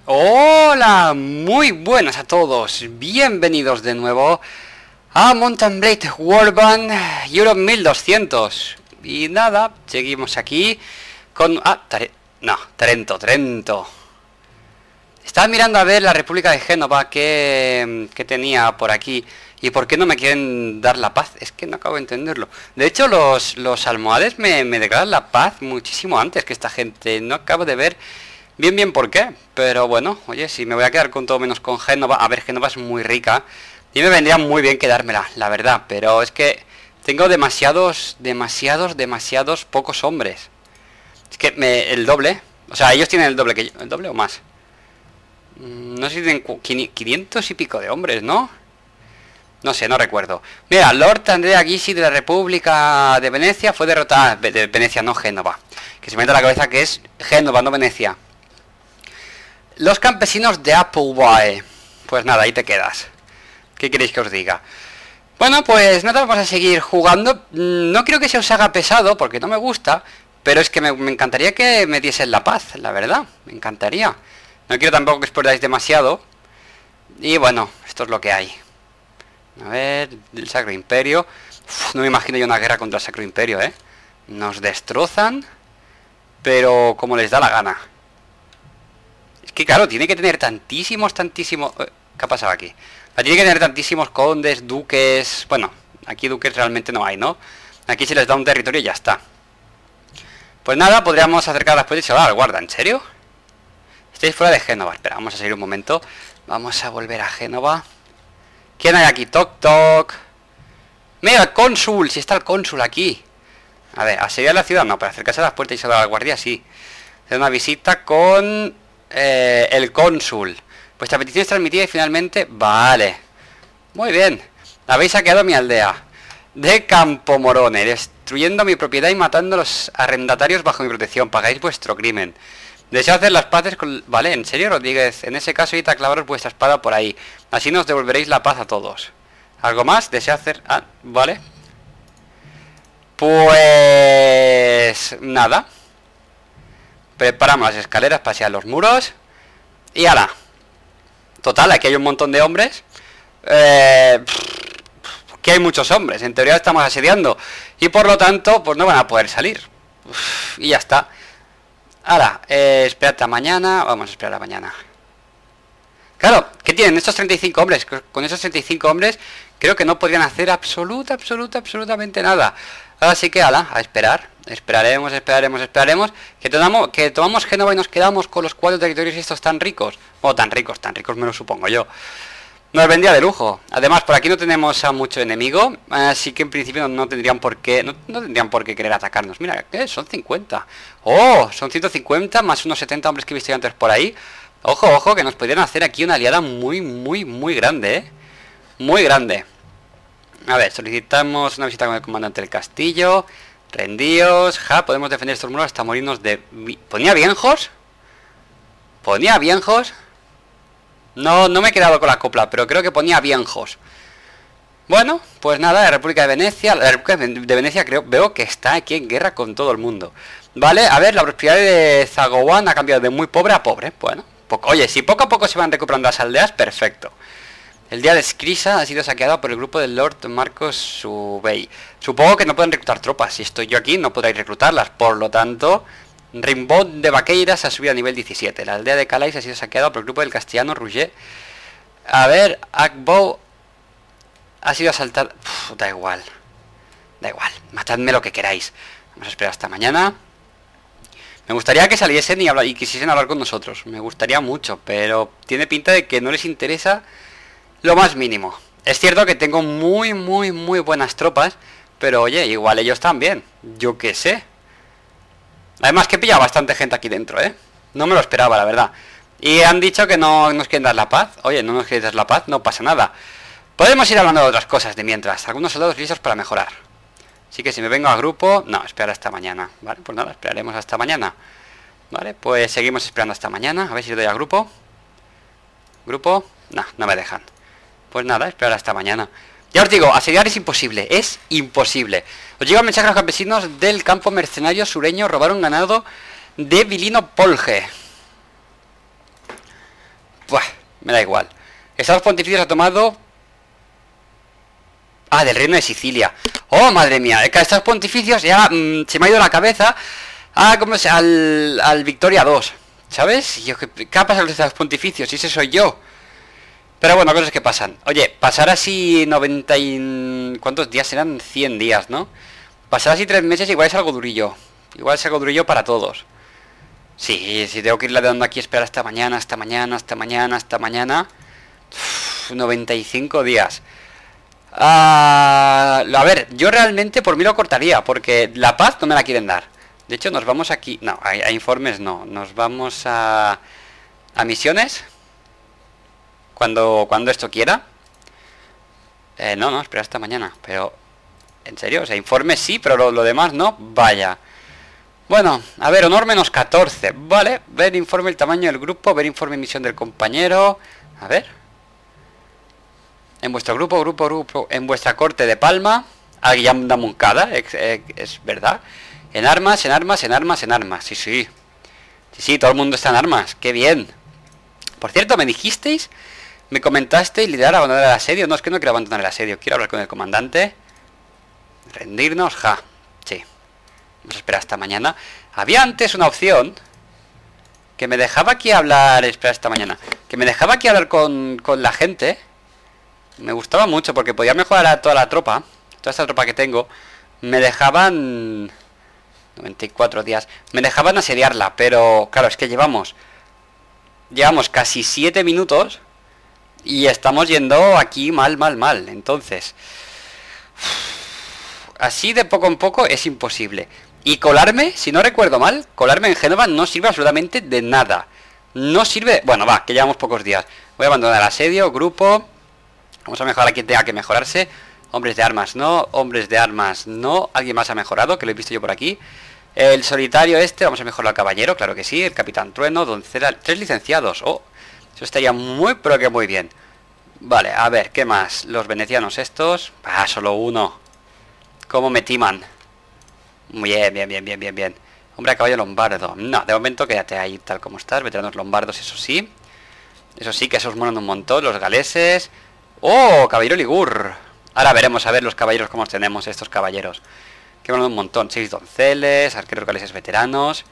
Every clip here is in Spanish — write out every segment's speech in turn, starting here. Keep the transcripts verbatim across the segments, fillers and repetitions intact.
Hola, muy buenas a todos, bienvenidos de nuevo a Mount and Blade Warband Europe mil doscientos. Y nada, seguimos aquí con... Ah, Tare... no, Trento, Trento. Estaba mirando a ver la República de Génova que, que tenía por aquí. ¿Y por qué no me quieren dar la paz? Es que no acabo de entenderlo. De hecho, los, los almohades me, me declaran la paz muchísimo antes que esta gente. No acabo de ver bien bien por qué. Pero bueno, oye, si me voy a quedar con todo menos con Génova. A ver, Génova es muy rica y me vendría muy bien quedármela, la verdad. Pero es que tengo demasiados, demasiados, demasiados pocos hombres. Es que me, el doble. O sea, ellos tienen el doble que yo. ¿El doble o más? No sé si tienen quinientos y pico de hombres, ¿no? No sé, no recuerdo. Mira, Lord Andrea Ghisi de la República de Venecia fue derrotada. De Venecia, no Génova. Que se me mete a la cabeza que es Génova, no Venecia. Los campesinos de Appleby. Pues nada, ahí te quedas. ¿Qué queréis que os diga? Bueno, pues nada, vamos a seguir jugando. No creo que se os haga pesado, porque no me gusta. Pero es que me, me encantaría que me diesen la paz, la verdad. Me encantaría. No quiero tampoco que os perdáis demasiado. Y bueno, esto es lo que hay. A ver, el Sacro Imperio. Uf, no me imagino yo una guerra contra el Sacro Imperio, ¿eh? Nos destrozan, pero como les da la gana. Es que claro, tiene que tener tantísimos, tantísimos... ¿Qué ha pasado aquí? Tiene que tener tantísimos condes, duques... Bueno, aquí duques realmente no hay, ¿no? Aquí se les da un territorio y ya está. Pues nada, podríamos acercar las puertas y salvar al guarda. ¿En serio? Estáis fuera de Génova. Espera, vamos a seguir un momento. Vamos a volver a Génova. ¿Quién hay aquí? Toc, toc. Mira, el cónsul. Si está el cónsul aquí. A ver, asediar la ciudad no, pero acercarse a las puertas y saludar a la guardia sí. Hacer una visita con eh, el cónsul. Vuestra petición es transmitida y finalmente... Vale. Muy bien. Habéis saqueado mi aldea de Campo Morone, destruyendo mi propiedad y matando a los arrendatarios bajo mi protección. Pagáis vuestro crimen. Deseo hacer las paces con... Vale, ¿en serio, Rodríguez? En ese caso, id a clavaros vuestra espada por ahí. Así nos devolveréis la paz a todos. ¿Algo más? Deseo hacer... Ah, vale. Pues... nada. Preparamos las escaleras para hacia los muros. Y ala. Total, aquí hay un montón de hombres. Eh... Que hay muchos hombres. En teoría estamos asediando. Y por lo tanto, pues no van a poder salir. Uf, y ya está. Ahora, eh, espérate a mañana. Vamos a esperar a mañana. Claro, ¿qué tienen estos treinta y cinco hombres? Con esos treinta y cinco hombres creo que no podrían hacer absoluta, absoluta, absolutamente nada. Ahora sí que, ala, a esperar. Esperaremos, esperaremos, esperaremos. Que tomamos, que tomamos Génova y nos quedamos con los cuatro territorios estos tan ricos. Bueno, tan ricos, tan ricos me lo supongo yo. Nos vendría de lujo. Además, por aquí no tenemos a mucho enemigo, así que en principio no tendrían por qué no, no tendrían por qué querer atacarnos. Mira, ¿qué? Son cincuenta. ¡Oh! Son ciento cincuenta más unos setenta hombres que he visto antes por ahí. Ojo, ojo, que nos podrían hacer aquí una aliada muy, muy, muy grande, ¿eh? Muy grande. A ver, solicitamos una visita con el comandante del castillo. Rendíos. Ja, podemos defender estos muros hasta morirnos de... ¿Ponía viejos? ¿Ponía viejos? No, no me he quedado con la copla, pero creo que ponía viejos. Bueno, pues nada, la República de Venecia. La República de Venecia creo, veo que está aquí en guerra con todo el mundo. Vale, a ver, la prosperidad de Zagowan ha cambiado de muy pobre a pobre. Bueno, poco, oye, si poco a poco se van recuperando las aldeas, perfecto. El día de Scrisa ha sido saqueado por el grupo del Lord Marcos Subey. Supongo que no pueden reclutar tropas. Si estoy yo aquí, no podréis reclutarlas. Por lo tanto... Rimbot de Vaqueiras ha subido a nivel diecisiete. La aldea de Calais ha sido saqueada por el grupo del castellano Rouget. A ver, Akbo ha sido asaltado. Uf, da igual. Da igual. Matadme lo que queráis. Vamos a esperar hasta mañana. Me gustaría que saliesen y, habla y quisiesen hablar con nosotros. Me gustaría mucho, pero tiene pinta de que no les interesa lo más mínimo. Es cierto que tengo muy, muy, muy buenas tropas, pero oye, igual ellos también. Yo qué sé. Además que pilla bastante gente aquí dentro, ¿eh? No me lo esperaba, la verdad. Y han dicho que no nos quieren dar la paz. Oye, no nos quieren dar la paz, no pasa nada. Podemos ir hablando de otras cosas de mientras. Algunos soldados listos para mejorar. Así que si me vengo a grupo... No, esperar hasta mañana. Vale, pues nada, esperaremos hasta mañana. Vale, pues seguimos esperando hasta mañana. A ver si le doy a grupo. ¿Grupo? No, no me dejan. Pues nada, esperar hasta mañana. Ya os digo, asediar es imposible, es imposible. Os llega un mensaje a los campesinos del campo mercenario sureño. Robaron ganado de Vilino Polge. Me da igual. Estados Pontificios ha tomado... Ah, del Reino de Sicilia. Oh, madre mía. Estados Pontificios ya mmm, se me ha ido la cabeza. Ah, como se... Al, al Victoria dos. ¿Sabes? Yo, ¿qué, ¿Qué ha pasado con los Estados Pontificios? Si ese soy yo. Pero bueno, cosas que pasan. Oye, pasar así noventa y... ¿Cuántos días eran? cien días, ¿no? Pasar así tres meses igual es algo durillo. Igual es algo durillo para todos. Sí, sí, tengo que irle dando aquí, esperar hasta mañana, hasta mañana, hasta mañana, hasta mañana. Uf, noventa y cinco días. Ah, a ver, yo realmente por mí lo cortaría, porque la paz no me la quieren dar. De hecho, nos vamos aquí... No, a, a informes no. Nos vamos a... A misiones. Cuando, cuando esto quiera. Eh, no, no, espera hasta mañana. Pero... ¿En serio? O sea, informes sí, pero lo, lo demás no. Vaya. Bueno, a ver, honor menos catorce. Vale, ver informe el tamaño del grupo. Ver informe misión del compañero. A ver. En vuestro grupo, grupo, grupo. En vuestra corte de Palma. Alguien da Moncada, es, es, es verdad. En armas, en armas, en armas, en armas. Sí, sí. Sí, sí, todo el mundo está en armas. Qué bien. Por cierto, me dijisteis, me comentasteis liderar abandonar el asedio. No, es que no quiero abandonar el asedio. Quiero hablar con el comandante. Rendirnos, ja. Sí. Vamos a esperar hasta mañana. Había antes una opción que me dejaba aquí hablar. Espera hasta mañana. Que me dejaba aquí hablar con, con la gente. Me gustaba mucho porque podía mejorar a toda la tropa. Toda esta tropa que tengo. Me dejaban... noventa y cuatro días. Me dejaban asediarla, pero claro, es que llevamos... Llevamos casi siete minutos. Y estamos yendo aquí mal, mal, mal. Entonces... Así de poco en poco es imposible. Y colarme, si no recuerdo mal, colarme en Génova no sirve absolutamente de nada. No sirve... Bueno, va, que llevamos pocos días. Voy a abandonar el asedio, grupo... Vamos a mejorar a quien tenga que mejorarse. Hombres de armas no, hombres de armas no. Alguien más ha mejorado, que lo he visto yo por aquí. El solitario este, vamos a mejorar al caballero, claro que sí. El capitán trueno, doncella, tres licenciados. Oh, eso estaría muy, pero que muy bien. Vale, a ver, ¿qué más? Los venecianos estos. Ah, solo uno. ¿Cómo me timan? Muy bien, bien, bien, bien, bien, bien. Hombre a caballo lombardo. No, de momento quédate ahí tal como estás. Veteranos lombardos, eso sí. Eso sí, que esos molan un montón. Los galeses. ¡Oh! Caballero Ligur. Ahora veremos a ver los caballeros cómo tenemos estos caballeros. Que molan un montón. Seis donceles, arqueros galeses veteranos.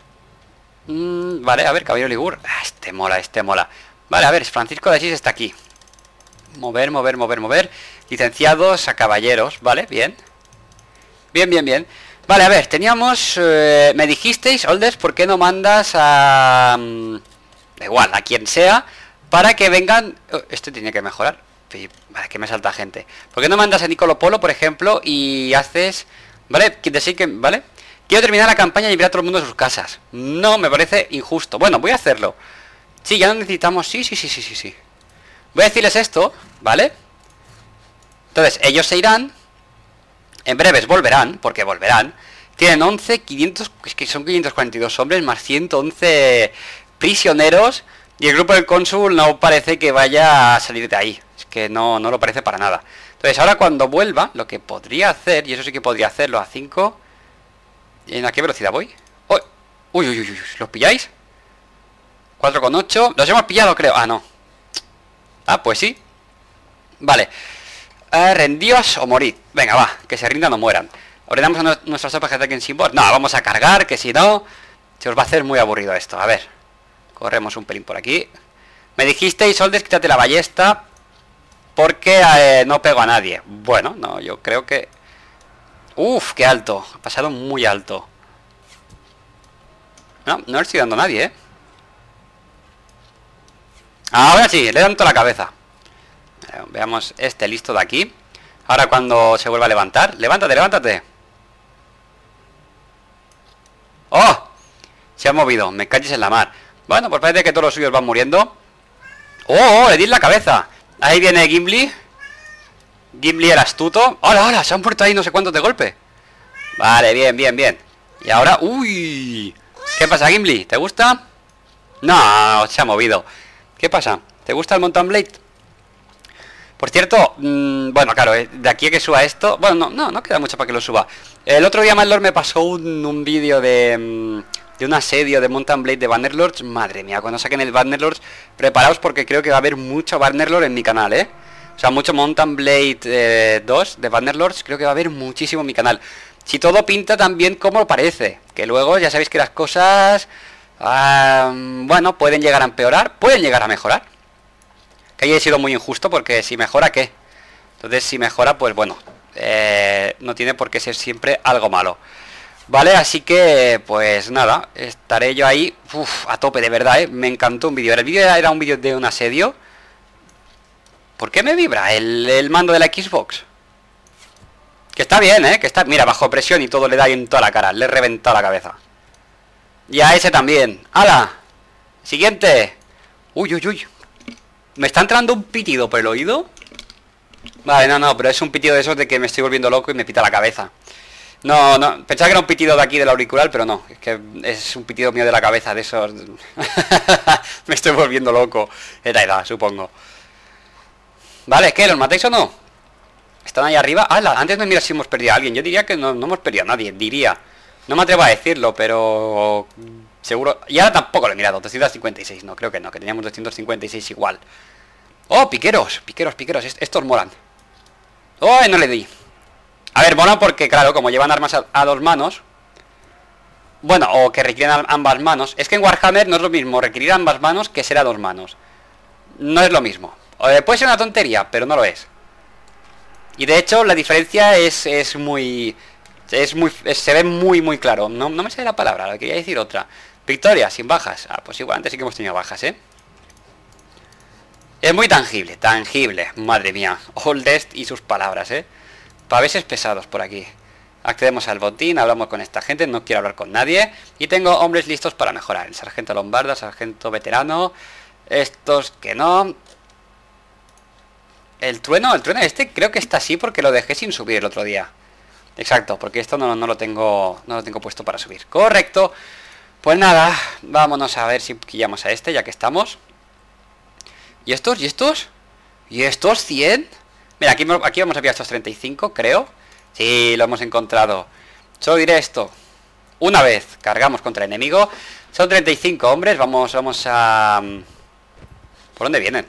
Mm, vale, a ver, caballero Ligur. Ah, este mola, este mola. Vale, a ver, Francisco de Asís está aquí. Mover, mover, mover, mover. Licenciados a caballeros, vale, bien. Bien, bien, bien. Vale, a ver, teníamos... Eh, me dijisteis, Oldes, ¿por qué no mandas a... Um, da igual, a quien sea, para que vengan... Oh, este tiene que mejorar. Vale, que me salta gente. ¿Por qué no mandas a Nicolo Polo, por ejemplo, y haces... Vale, decir que... Vale. Quiero terminar la campaña y enviar a todo el mundo a sus casas. No, me parece injusto. Bueno, voy a hacerlo. Sí, ya no necesitamos... Sí, sí, sí, sí, sí, sí. Voy a decirles esto, ¿vale? Entonces, ellos se irán. En breves volverán, porque volverán. Tienen once, quinientos... Es que son quinientos cuarenta y dos hombres más ciento once prisioneros. Y el grupo del cónsul no parece que vaya a salir de ahí. Es que no, no lo parece para nada. Entonces, ahora cuando vuelva, lo que podría hacer, y eso sí que podría hacerlo a cinco... ¿En a qué velocidad voy? ¡Oh! Uy, uy, uy, uy, ¿los pilláis? cuatro coma ocho. Los hemos pillado, creo. Ah, no. Ah, pues sí. Vale. Eh, rendíos o morid. Venga, va. Que se rindan o mueran. Ordenamos a nu nuestras tropas que ataquen sin bot. No, vamos a cargar, que si no se os va a hacer muy aburrido esto. A ver. Corremos un pelín por aquí. Me dijisteis, Oldes, quítate la ballesta, porque eh, no pego a nadie. Bueno, no, yo creo que... Uf, qué alto. Ha pasado muy alto. No, no le estoy dando a nadie, ¿eh? Ahora sí, le dan toda la cabeza. Veamos este listo de aquí. Ahora cuando se vuelva a levantar. Levántate, levántate. ¡Oh! Se ha movido, me calles en la mar. Bueno, pues parece que todos los suyos van muriendo. ¡Oh! oh le di en la cabeza. Ahí viene Gimli. Gimli el astuto. ¡Hola, hola! Se han muerto ahí no sé cuántos de golpe. Vale, bien, bien, bien. Y ahora... ¡Uy! ¿Qué pasa, Gimli? ¿Te gusta? No, se ha movido. ¿Qué pasa? ¿Te gusta el Mountain Blade? Por cierto, mmm, bueno, claro, de aquí a que suba esto... Bueno, no, no, no queda mucho para que lo suba. El otro día Malor me pasó un, un vídeo de... Mmm, de un asedio de Mount and Blade de Bannerlords. Madre mía, cuando saquen el Bannerlords, preparaos porque creo que va a haber mucho Bannerlord en mi canal, ¿eh? O sea, mucho Mount and Blade eh, dos de Bannerlords, creo que va a haber muchísimo en mi canal. Si todo pinta tan bien como parece, que luego ya sabéis que las cosas, uh, bueno, pueden llegar a empeorar, pueden llegar a mejorar. Que haya sido muy injusto porque si mejora, ¿qué? Entonces si mejora, pues bueno, eh, no tiene por qué ser siempre algo malo. Vale, así que, pues nada, estaré yo ahí, uf, a tope, de verdad, ¿eh? Me encantó un vídeo. El vídeo era un vídeo de un asedio. ¿Por qué me vibra el, el mando de la Xbox? Que está bien, ¿eh? Que está, mira, bajo presión y todo le da ahí en toda la cara. Le he reventado la cabeza. Y a ese también. ¡Hala! Siguiente. Uy, uy, uy. ¿Me está entrando un pitido por el oído? Vale, no, no, pero es un pitido de esos de que me estoy volviendo loco y me pita la cabeza. No, no, pensaba que era un pitido de aquí del auricular, pero no. Es que es un pitido mío de la cabeza, de esos. Me estoy volviendo loco. Era edad, supongo. Vale, ¿qué? ¿Los matáis o no? ¿Están ahí arriba? Ah, antes me mira si hemos perdido a alguien. Yo diría que no, no hemos perdido a nadie, diría. No me atrevo a decirlo, pero... seguro... Y ahora tampoco lo he mirado. doscientos cincuenta y seis, no, creo que no. Que teníamos doscientos cincuenta y seis igual. ¡Oh, piqueros! Piqueros, piqueros. Estos molan. ¡Oh, no le di! A ver, molan porque, claro, como llevan armas a, a dos manos... Bueno, o que requieren ambas manos. Es que en Warhammer no es lo mismo requerir ambas manos que ser a dos manos. No es lo mismo. Eh, puede ser una tontería, pero no lo es. Y de hecho la diferencia es, es muy... Es muy... Es, se ve muy muy claro. No, no me sale la palabra, lo quería decir otra. Victoria, sin bajas. Ah, pues igual, antes sí que hemos tenido bajas, ¿eh? Es muy tangible, tangible. Madre mía. Oldest y sus palabras, ¿eh? Paveses pesados por aquí. Accedemos al botín, hablamos con esta gente, no quiero hablar con nadie. Y tengo hombres listos para mejorar. El sargento Lombarda, sargento veterano. Estos que no... El trueno, el trueno este creo que está así porque lo dejé sin subir el otro día. Exacto, porque esto no, no lo tengo no lo tengo puesto para subir. Correcto. Pues nada, vámonos a ver si pillamos a este ya que estamos. ¿Y estos? ¿Y estos? ¿Y estos cien? Mira, aquí, aquí vamos a pillar estos treinta y cinco, creo. Sí, lo hemos encontrado. Solo diré esto. Una vez cargamos contra el enemigo. Son treinta y cinco hombres, vamos, vamos a... ¿Por dónde vienen?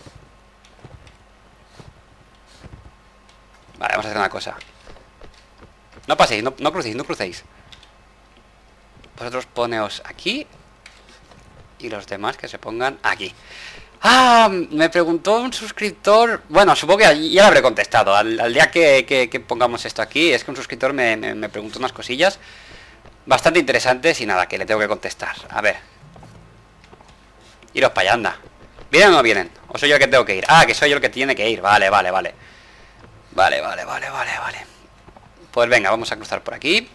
Vale, vamos a hacer una cosa. No paséis, no, no crucéis, no crucéis. Vosotros poneos aquí. Y los demás que se pongan aquí. Ah, me preguntó un suscriptor. Bueno, supongo que ya le habré contestado al, al día que, que, que pongamos esto aquí. Es que un suscriptor me, me, me preguntó unas cosillas bastante interesantes y nada, que le tengo que contestar. A ver. Iros para allá, anda. ¿Vienen o no vienen? ¿O soy yo el que tengo que ir? Ah, que soy yo el que tiene que ir. Vale, vale, vale. Vale, vale, vale, vale, vale. Pues venga, vamos a cruzar por aquí.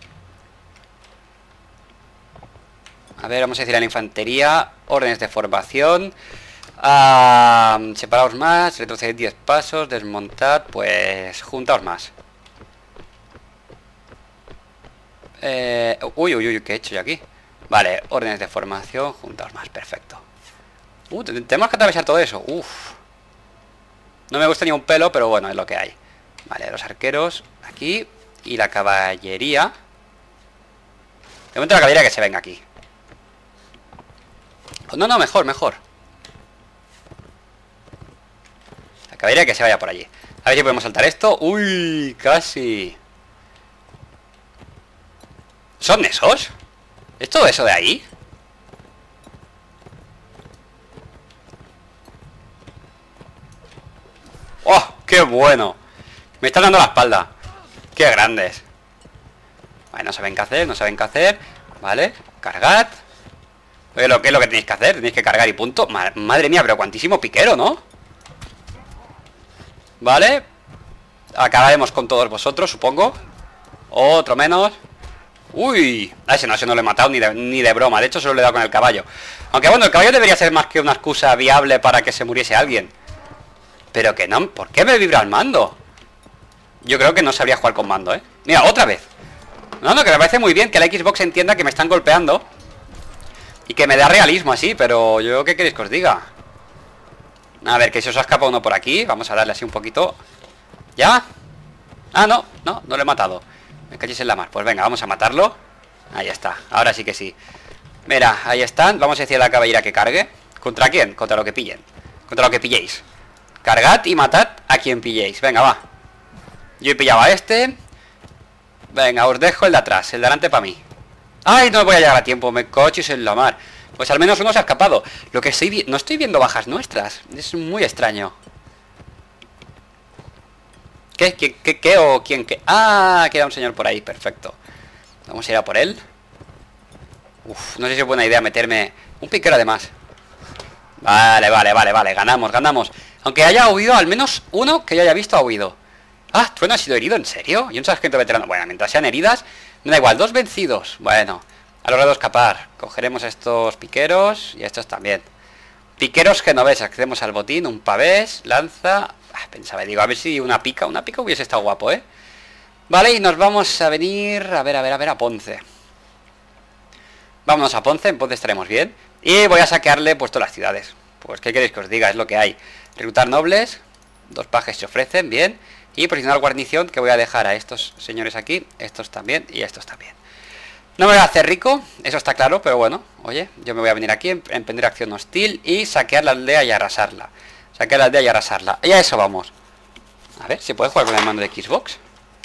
A ver, vamos a decir a la infantería. Órdenes de formación. Ah, separaos más, retroceded diez pasos, desmontad, pues juntaos más. Eh, uy, uy, uy, ¿qué he hecho yo aquí? Vale, órdenes de formación, juntaos más, perfecto. Uh, tenemos que atravesar todo eso. Uf. No me gusta ni un pelo, pero bueno, es lo que hay. Vale, los arqueros aquí. Y la caballería. De momento la caballería que se venga aquí. No, no, mejor, mejor. La caballería que se vaya por allí. A ver si podemos saltar esto. Uy, casi. ¿Son esos? ¿Es todo eso de ahí? ¡Oh, qué bueno! Me están dando la espalda. ¡Qué grandes! Vale, no saben qué hacer, no saben qué hacer. Vale, cargad. Oye, ¿lo que es lo que tenéis que hacer? Tenéis que cargar y punto. Madre mía, pero cuantísimo piquero, ¿no? Vale. Acabaremos con todos vosotros, supongo. Otro menos. Uy, a ese no, ese no lo he matado ni de, ni de broma. De hecho, solo le he dado con el caballo. Aunque bueno, el caballo debería ser más que una excusa viable para que se muriese alguien. Pero que no, ¿por qué me vibra el mando? Yo creo que no sabría jugar con mando, ¿eh? Mira, otra vez. No, no, que me parece muy bien que la Xbox entienda que me están golpeando y que me da realismo así, pero yo, ¿qué queréis que os diga? A ver, que se os ha escapado uno por aquí. Vamos a darle así un poquito. ¿Ya? Ah, no, no, no lo he matado. Me calléis en la mar. Pues venga, vamos a matarlo. Ahí está, ahora sí que sí. Mira, ahí están. Vamos a decir a la caballera que cargue. ¿Contra quién? Contra lo que pillen. Contra lo que pilléis. Cargad y matad a quien pilléis. Venga, va. Yo he pillado a este. Venga, os dejo el de atrás. El de delante para mí. Ay, no voy a llegar a tiempo. Me coches en la mar. Pues al menos uno se ha escapado. Lo que estoy no estoy viendo bajas nuestras. Es muy extraño. ¿Qué? ¿Qué? ¿Qué? ¿Qué? ¿O quién? ¿Qué? Ah, queda un señor por ahí. Perfecto. Vamos a ir a por él. Uf, no sé si es buena idea meterme un piquero además. Vale, vale, vale, vale. Ganamos, ganamos. Aunque haya huido, al menos uno que yo haya visto ha huido. Ah, ¿tú no has sido herido? ¿En serio? ¿Y un sargento veterano? Bueno, mientras sean heridas, me da igual. Dos vencidos. Bueno, ha logrado escapar. Cogeremos estos piqueros y estos también. Piqueros genovés. Accedemos al botín. Un pavés, lanza. Ah, pensaba, digo, a ver si una pica. Una pica hubiese estado guapo, ¿eh? Vale, y nos vamos a venir... A ver, a ver, a ver, a Ponce. Vámonos a Ponce. En Ponce estaremos bien. Y voy a saquearle, pues, todas las ciudades. Pues, ¿qué queréis que os diga? Es lo que hay. Reclutar nobles. Dos pajes se ofrecen, bien. Y posicionar guarnición, que voy a dejar a estos señores aquí. Estos también y estos también. No me voy a hacer rico, eso está claro. Pero bueno, oye, yo me voy a venir aquí, emprender acción hostil y saquear la aldea y arrasarla. Saquear la aldea y arrasarla. Y a eso vamos. A ver, ¿se puede jugar con el mando de Xbox?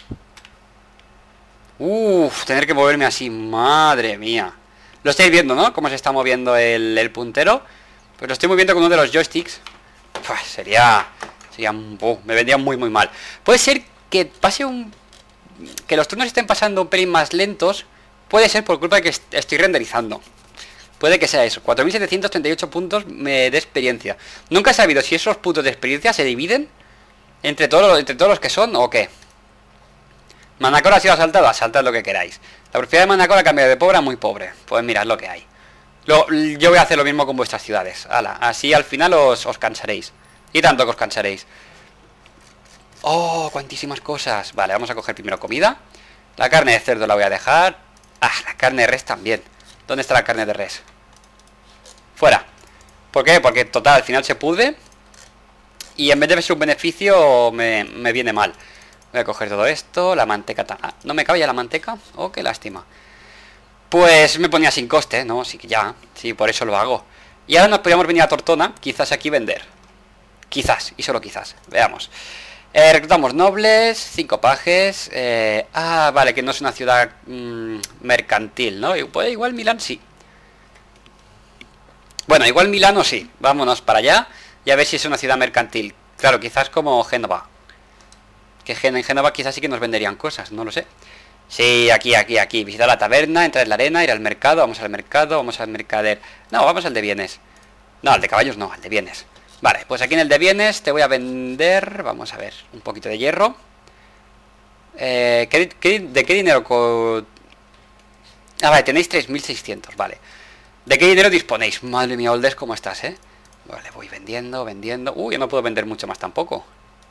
Uff, tener que moverme así, madre mía. Lo estáis viendo, ¿no? Cómo se está moviendo el, el puntero. Pues lo estoy moviendo con uno de los joysticks. Uf, sería... sería uh, me vendría muy muy mal. Puede ser que pase un... que los turnos estén pasando un pelín más lentos. Puede ser por culpa de que est estoy renderizando. Puede que sea eso. cuatro mil setecientos treinta y ocho puntos de experiencia. Nunca he sabido si esos puntos de experiencia se dividen entre todos, entre todos los que son o qué. Manacor ha sido asaltado, asaltad lo que queráis. La propiedad de Manacor ha cambiado de pobre a muy pobre. Pues mirad lo que hay. Lo, yo voy a hacer lo mismo con vuestras ciudades. Ala, así al final os, os cansaréis. Y tanto que os cansaréis. Oh, cuantísimas cosas. Vale, vamos a coger primero comida. La carne de cerdo la voy a dejar. Ah, la carne de res también. ¿Dónde está la carne de res? Fuera. ¿Por qué? Porque total, al final se pudre. Y en vez de ser un beneficio, me, me viene mal. Voy a coger todo esto. La manteca... Ah, ¿no me cabe ya la manteca? Oh, qué lástima. Pues me ponía sin coste, ¿no? Sí que ya. Sí, por eso lo hago. Y ahora nos podríamos venir a Tortona. Quizás aquí vender. Quizás, y solo quizás. Veamos. Eh, reclutamos nobles, cinco pajes. Eh, ah, vale, que no es una ciudad mmm, mercantil, ¿no? Pues igual Milán sí. Bueno, igual Milano sí. Vámonos para allá y a ver si es una ciudad mercantil. Claro, quizás como Génova. Que en Génova quizás sí que nos venderían cosas, no lo sé. Sí, aquí, aquí, aquí. Visitar la taberna, entrar en la arena, ir al mercado. Vamos al mercado, vamos al mercader. No, vamos al de bienes. No, al de caballos no, al de bienes. Vale, pues aquí en el de bienes te voy a vender... Vamos a ver, un poquito de hierro. eh, ¿qué, qué, ¿De qué dinero? Co... Ah, vale, tenéis tres mil seiscientos, vale. ¿De qué dinero disponéis? Madre mía, Oldes, ¿cómo estás, eh? Vale, voy vendiendo, vendiendo... Uy, yo no puedo vender mucho más tampoco.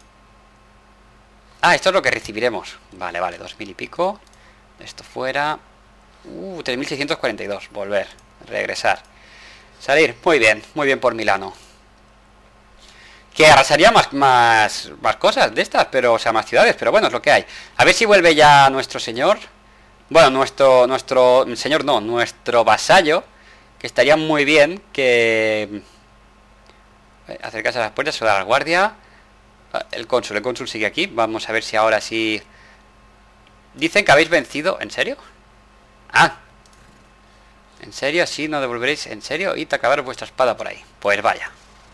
Ah, esto es lo que recibiremos. Vale, vale, dos mil y pico. Esto fuera... Uh, tres mil seiscientos cuarenta y dos. Volver, regresar. Salir, muy bien, muy bien por Milano. Que arrasaría más, más, más cosas de estas, pero, o sea, más ciudades, pero bueno, es lo que hay. A ver si vuelve ya nuestro señor. Bueno, nuestro, nuestro, señor no, nuestro vasallo. Que estaría muy bien que... Acercarse a las puertas, saludar a la guardia. El cónsul, el cónsul sigue aquí. Vamos a ver si ahora sí... Dicen que habéis vencido, ¿en serio? Ah, ¿en serio? Sí, no devolveréis, ¿en serio? Y te acabaron vuestra espada por ahí. Pues vaya.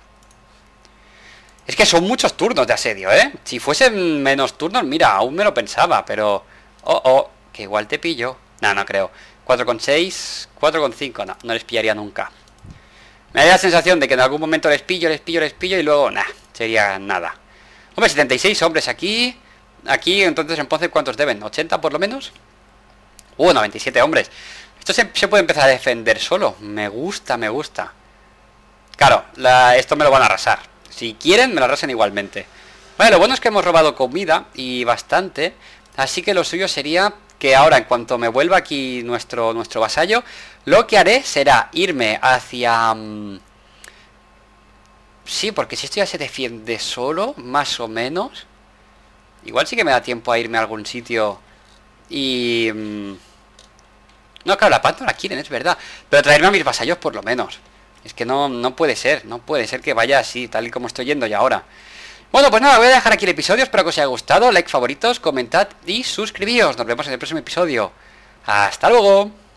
Es que son muchos turnos de asedio, ¿eh? Si fuesen menos turnos, mira, aún me lo pensaba, pero... Oh, oh, que igual te pillo. No, no creo. cuatro coma seis, cuatro coma cinco, no, no les pillaría nunca. Me da la sensación de que en algún momento les pillo, les pillo, les pillo y luego, nah, sería nada. Hombre, setenta y seis hombres aquí. Aquí, entonces, en Ponce, ¿cuántos deben? ¿ochenta por lo menos? Uh, noventa y siete hombres. Esto se, se puede empezar a defender solo. Me gusta, me gusta. Claro, la, esto me lo van a arrasar. Si quieren, me lo arrasan igualmente. Vale, lo bueno es que hemos robado comida y bastante. Así que lo suyo sería que ahora, en cuanto me vuelva aquí nuestro, nuestro vasallo, lo que haré será irme hacia... Um... Sí, porque si esto ya se defiende solo, más o menos. Igual sí que me da tiempo a irme a algún sitio y... Um... No, claro, la paz no la quieren, es verdad. Pero traerme a mis vasallos por lo menos. Es que no, no puede ser, no puede ser que vaya así, tal y como estoy yendo ya ahora. Bueno, pues nada, voy a dejar aquí el episodio. Espero que os haya gustado. Like, favoritos, comentad y suscribíos. Nos vemos en el próximo episodio. Hasta luego.